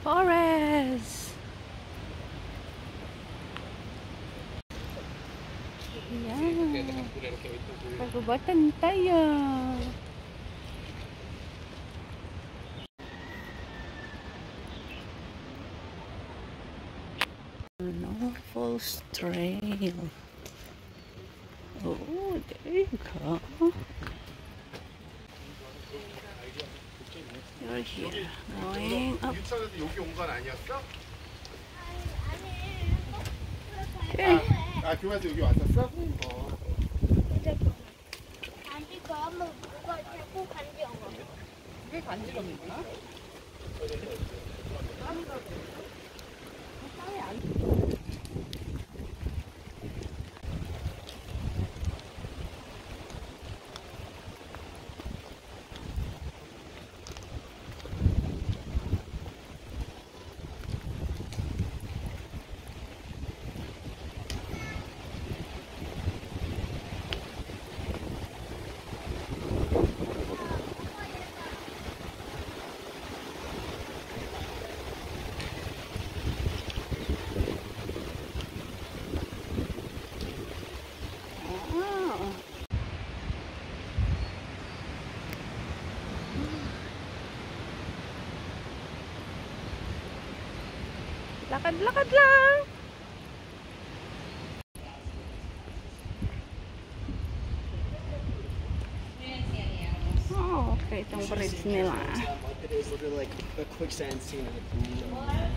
Forest. Yan. Kagubatan tayo. No Falls Trail. Oh, there you go. You're here. Going up. 유천에서 여기 온 건 아니었어? Okay. 교회에서 여기 왔었어? 아니 그러면 뭐가 자꾸 간지러워. 그게 간지럽구나. Lakad-lakad lang. Oh, okay. Itong bridge nila. Like a quicksand scene of the pool.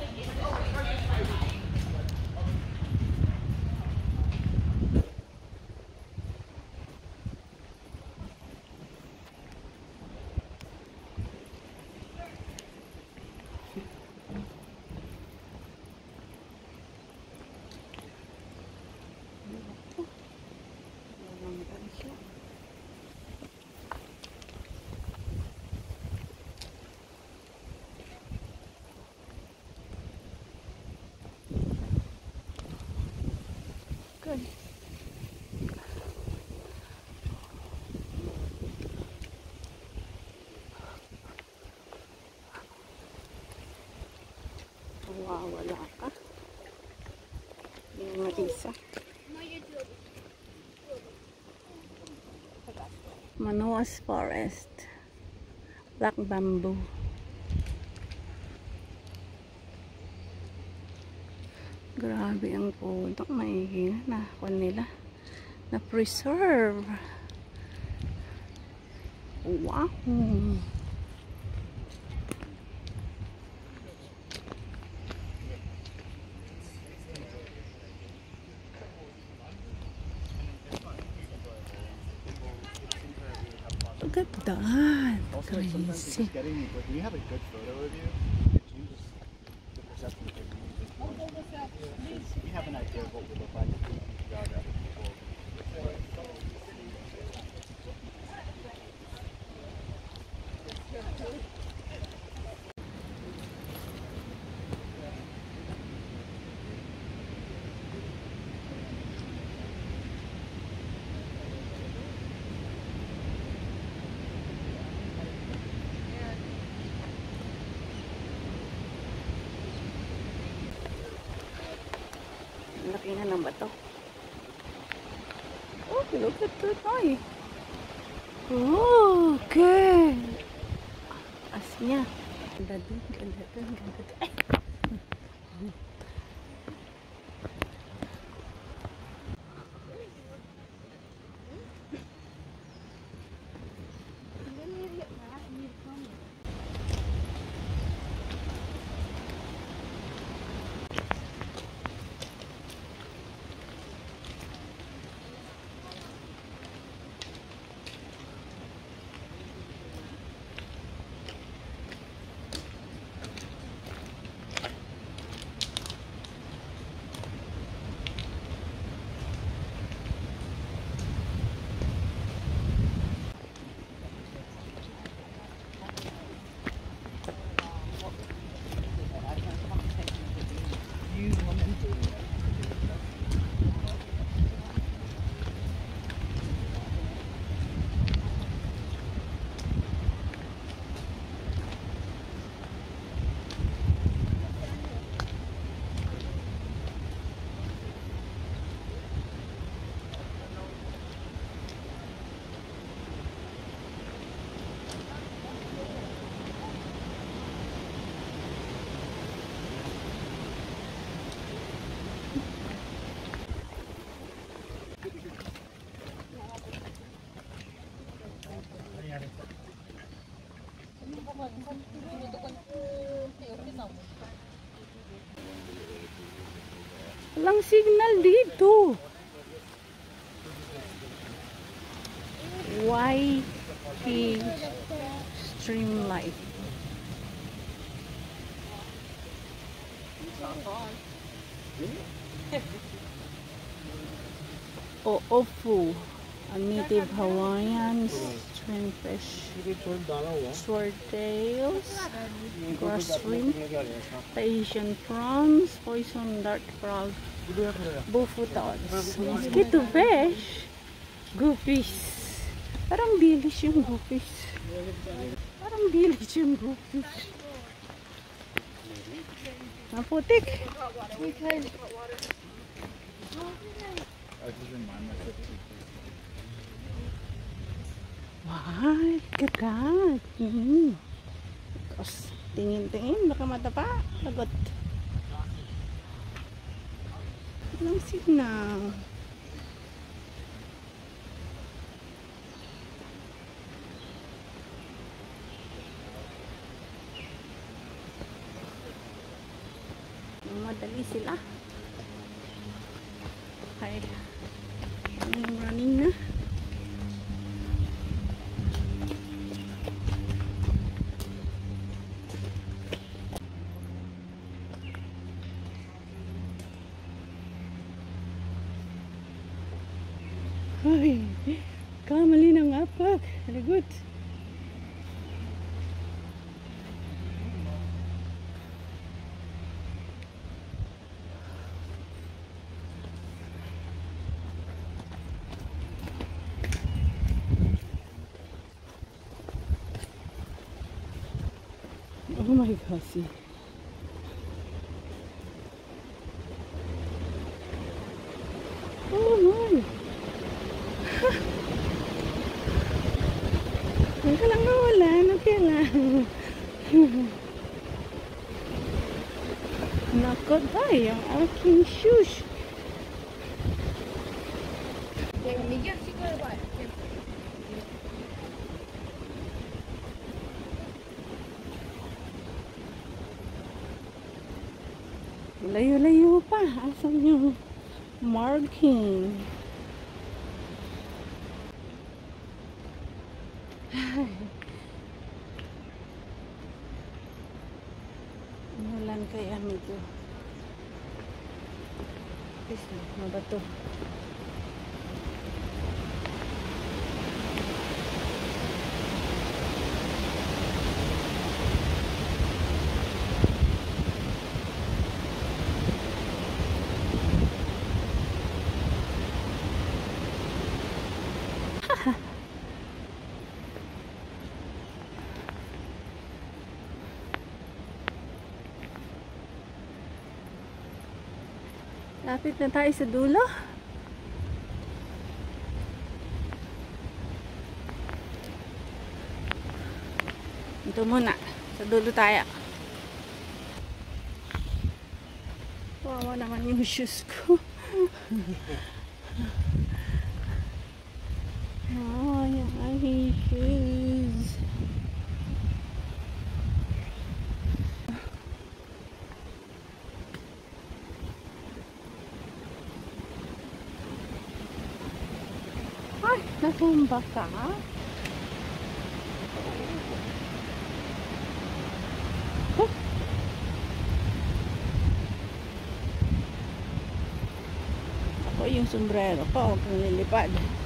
Good. Wala ka. Yung isa. Manoas Forest. Black bamboo. Grabe ang puno. May na nila na preserve. Wow. Look at that. Also, sometimes it's Crazy. just getting, like, when you have a good photo of you, it changes the perception of you. We have an idea of what we look like if we figure out other people. Laki na ng bato. Oh, look at that. Ay. Oh, okay. As niya. Ganda dun, ganda dun, ganda dun. Ay. Walang signal dito. YT Streamlight. Oofu, a native Hawaiian streamfish, swordtails, grass shrimp, Asian prawns, poison dart frog, bufutods, mosquito fish, goofies. Parang dilis yung goofies. Parang dilis yung goofies. Maputik. Why? Kagat. Tapos, tingin-tingin. Baka matapa. Lagot. Walang signal. Madali sila. Ay, running na. Ay, kamali ng apak. Lagot. Oh my gosh. Oh my. Huwag ka lang nawalan. Okay lang. Nako tayo ang aking shoes. Layo-layo pa. Asan yung marking? Umulan kaya medyo. Please, mabato. Lapit na tayo sa dulo. Ito muna. Sa dulo tayo. Wawa naman yung shoes ko. Oh, yung aking shoes. Ay, natumba ka? Huh? Ako yung sombrero ko, huwag kang lilipad.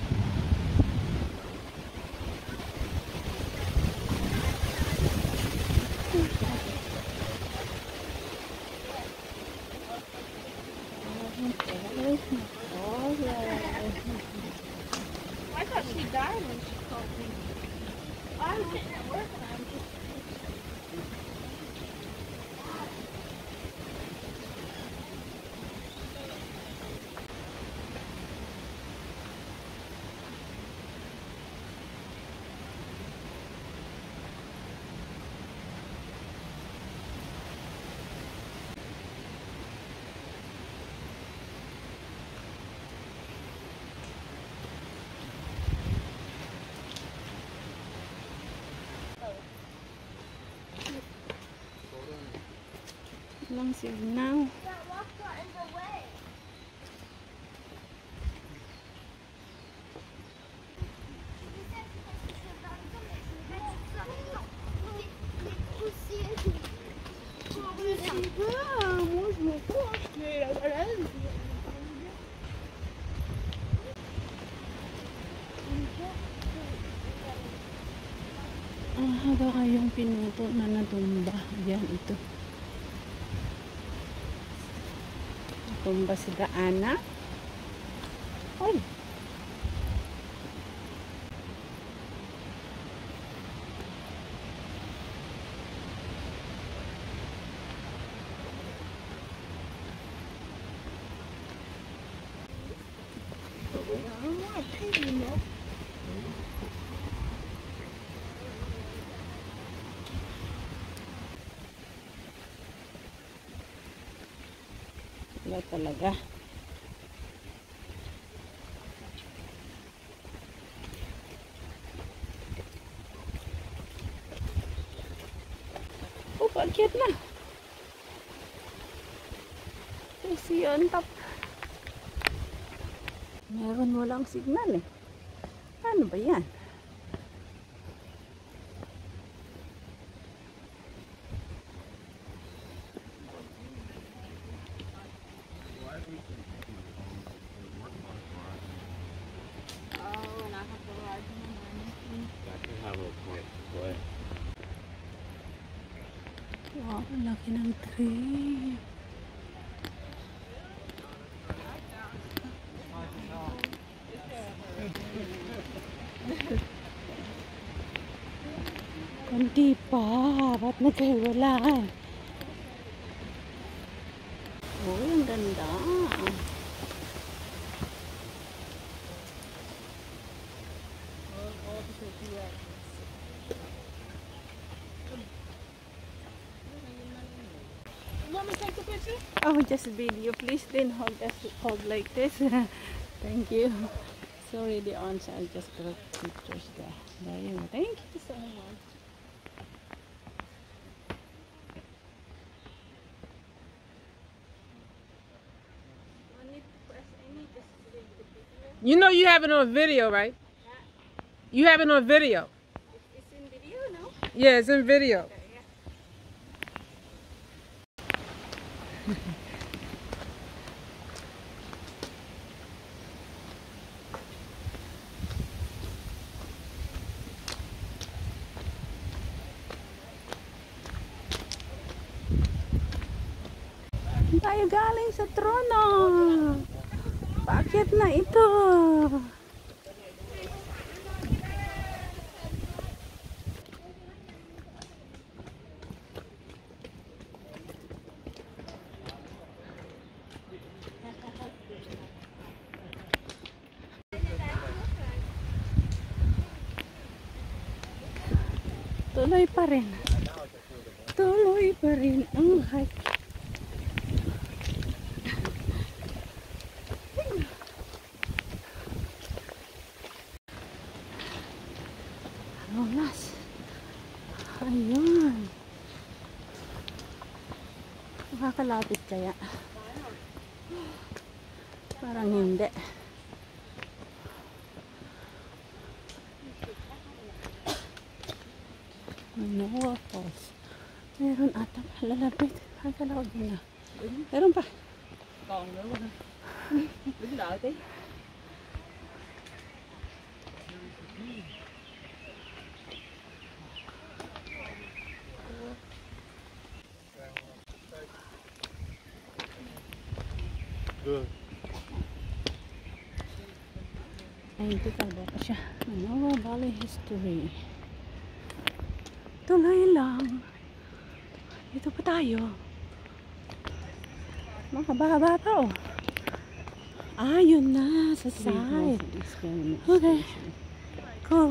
I thought she died when she called me. I was sitting at work and I was just... Walang signal. That rock got in the way. Haba kayong pinuto na natumba. Yan, ito. Natumba si Daana. Ay! Wala talaga. Oh, paakyat na. Kasi on top. Meron walang signal eh. Ano ba yan? Wow, ang laki ng tree. Kunti pa. Ba't nagkahiwalay? Oh, ang ganda. Want me to take a picture? Oh, just video. Please then hold like this. Thank you. Sorry, the ons. I just got pictures there. There you go. Thank you so much. You know you have it on video, right? You have it on video. It's in video, no? Yeah, it's in video. Tayo galing sa trono. Paakyat na ito. Tuloy pa rin. Tuloy pa rin ang hike. Rolas. Ayun. Makakalapit kaya? Parang hindi. Manoa Falls. Meron ata lalapit. Akala ko din na. Meron pa. Còn nữa không? Đứng đợi tí. Good. Ay, ito talaga pa siya. Manoa Valley History. Tuloy lang. Dito pa tayo. Mahaba-haba pa oh. Ah, yun na. Sa side. Okay. Cool.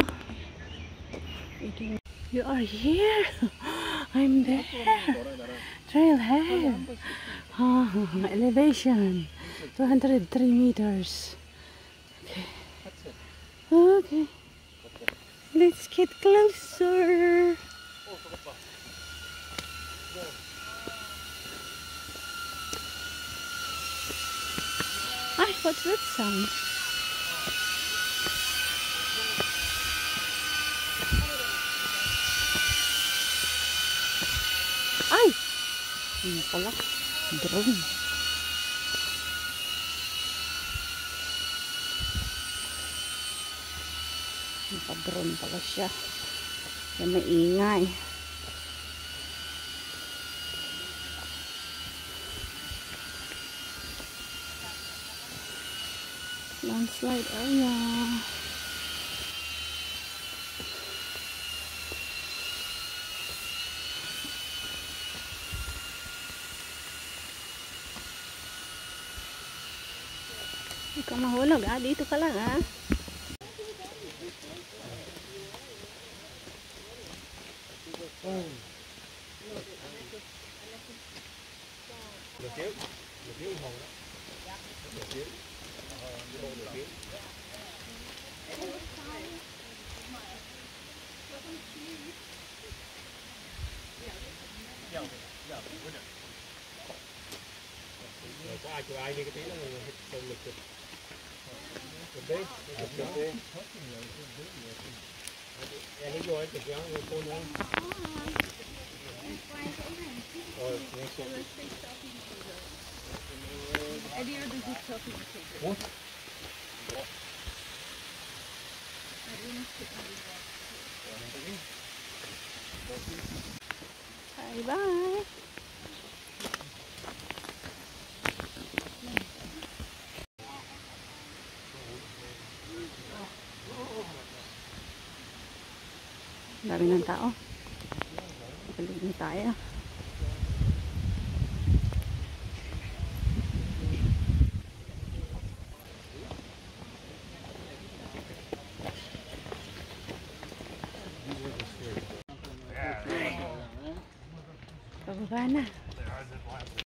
You are here. I'm there. Trailhead. Elevation. 203 meters. Okay. Okay. Let's get closer. Ay, what's that sound? Ay! Ano pala? Drone. Naka-drone pala siya. Yan, maingay. Landslide area. Huwag kang mahulog ha. Dito ka lang ha. Có ai chụp ai đi cái tí đó là xong lịch chụp. Chụp đi, chụp đi. Em đi vô chụp cho cô nữa. Rồi, nghe xuống. What? Bye bye. Dami ng tao. Balik na tayo. Pababa na.